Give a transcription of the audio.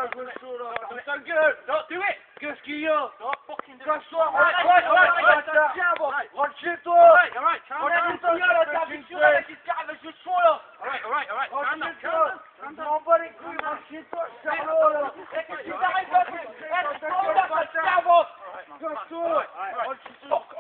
là, gosso, là. Ferme ta gueule. Non, do it. Qu'est-ce qu'il y a? Non, fucking do it. Casse-toi, Alright, tiens, bon. Rentre chez toi. alright, calm Rentre down. chez toi, là, t'as vu sur la qui se carre avec le son, là. Alright, Rentre calm down, chez toi. Je m'en bats les couilles, rentre chez toi, Charlot, là. Alright, Qu'est-ce qui t'arrive, là? Casse-toi, là, ça te serve. Casse-toi. Rentre chez toi.